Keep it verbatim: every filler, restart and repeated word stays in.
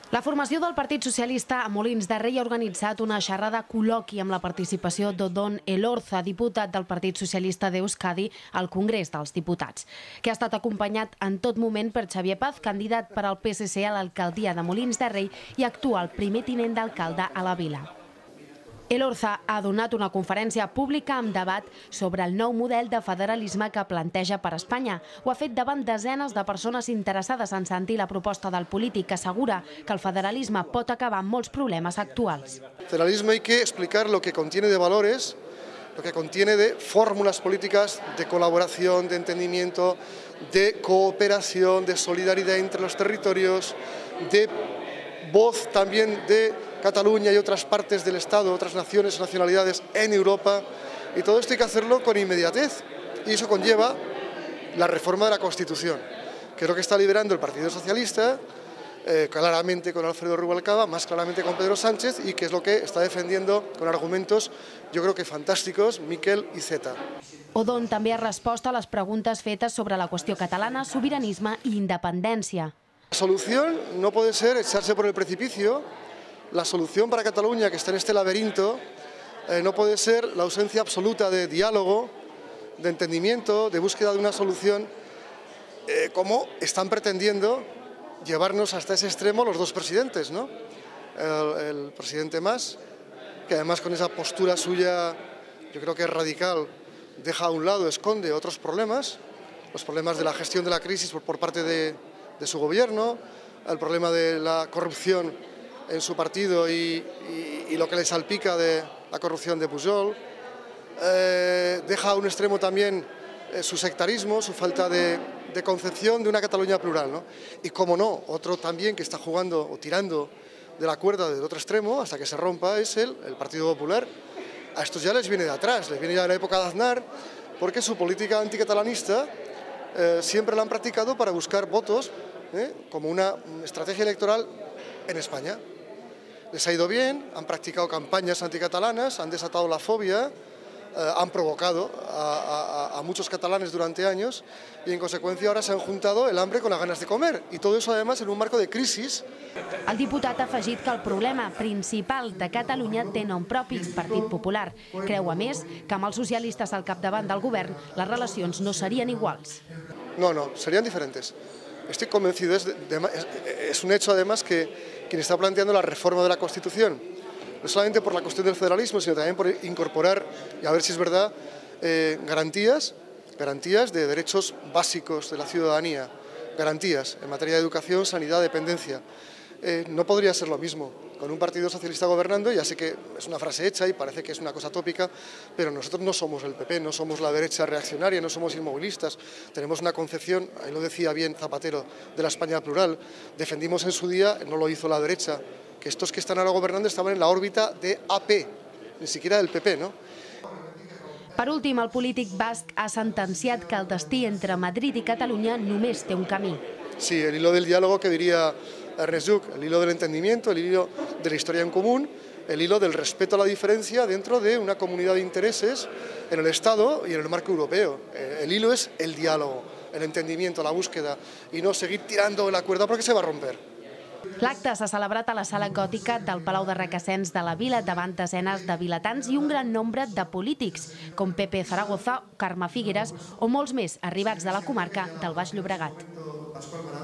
La formació del Partit Socialista a Molins de Rei ha organitzat una xerrada col·loqui amb la participació d'Odón Elorza, diputat del Partit Socialista d'Euskadi al Congrés dels Diputats, que ha estat acompanyat en tot moment per Xavier Paz, candidat per al P S C a l'alcaldia de Molins de Rei i actual primer tinent d'alcalde a la vila. Elorza ha donat una conferència pública amb debat sobre el nou model de federalisme que planteja per Espanya. Ho ha fet davant desenes de persones interessades en sentir la proposta del polític, que assegura que el federalisme pot acabar amb molts problemes actuals. El federalismo hay que explicar lo que contiene de valores, lo que contiene de fórmulas políticas de colaboración, de entendimiento, de cooperación, de solidaridad entre los territorios, de voz también de Cataluña y otras partes del Estado, otras naciones, nacionalidades en Europa, y todo esto hay que hacerlo con inmediatez, y eso conlleva la reforma de la Constitución, que es lo que está liderando el Partido Socialista, eh, claramente con Alfredo Rubalcaba, más claramente con Pedro Sánchez, y que es lo que está defendiendo con argumentos, yo creo que fantásticos, Miquel Iceta. Odón també ha respost a les preguntes fetes sobre la qüestió catalana, sobiranisme i independència. La solución no puede ser echarse por el precipicio. La solución para Cataluña, que está en este laberinto, eh, no puede ser la ausencia absoluta de diálogo, de entendimiento, de búsqueda de una solución, eh, como están pretendiendo llevarnos hasta ese extremo los dos presidentes, ¿no? El, el presidente Mas, que además con esa postura suya, yo creo que es radical, deja a un lado, esconde otros problemas, los problemas de la gestión de la crisis por, por parte de, de su gobierno, el problema de la corrupción en su partido y, y, y lo que le salpica de la corrupción de Pujol. Eh, deja a un extremo también eh, su sectarismo, su falta de, de concepción de una Cataluña plural, ¿no? Y como no, otro también que está jugando o tirando de la cuerda del otro extremo hasta que se rompa es el, el Partido Popular. A estos ya les viene de atrás, les viene ya de la época de Aznar, porque su política anticatalanista eh, siempre la han practicado para buscar votos eh, como una estrategia electoral en España. Les ha ido bien, han practicado campañas anticatalanas, han desatado la fobia, eh, han provocado a, a, a muchos catalanes durante años y en consecuencia ahora se han juntado el hambre con las ganas de comer, y todo eso además en un marco de crisis. El diputat ha afegit que el problema principal de Catalunya té nom propi, Partit Popular. Creu, a més, que amb els socialistes al capdavant del govern les relacions no serien iguals. No, no, serían diferentes. Estoy convencido, es, de, de, es, es un hecho además que quien está planteando la reforma de la Constitución, no solamente por la cuestión del federalismo, sino también por incorporar, y a ver si es verdad, eh, garantías, garantías de derechos básicos de la ciudadanía, garantías en materia de educación, sanidad, dependencia. Eh, no podría ser lo mismo con un partido socialista gobernando. Ya sé que es una frase hecha y parece que es una cosa tópica, pero nosotros no somos el P P, no somos la derecha reaccionaria, no somos inmovilistas. Tenemos una concepción, ahí lo decía bien Zapatero, de la España plural. Defendimos en su día, no lo hizo la derecha, que estos que están ahora gobernando estaban en la órbita de A P, ni siquiera del P P, ¿no? Per últim, el polític basc ha sentenciat que el destí entre Madrid i Catalunya només té un camí. Sí, el hilo del diálogo que diría Ernest Lluch, el hilo del entendimiento, el hilo de la historia en común, el hilo del respeto a la diferencia dentro de una comunidad de intereses en el Estado y en el marco europeo. El hilo es el diálogo, el entendimiento, la búsqueda, y no seguir tirando la cuerda porque se va a romper. L'acte s'ha celebrat a la sala gòtica del Palau de Requesens de la vila davant desenes de vilatans i un gran nombre de polítics, com Pepe Zaragoza, Carme Figueres o molts més arribats de la comarca del Baix Llobregat.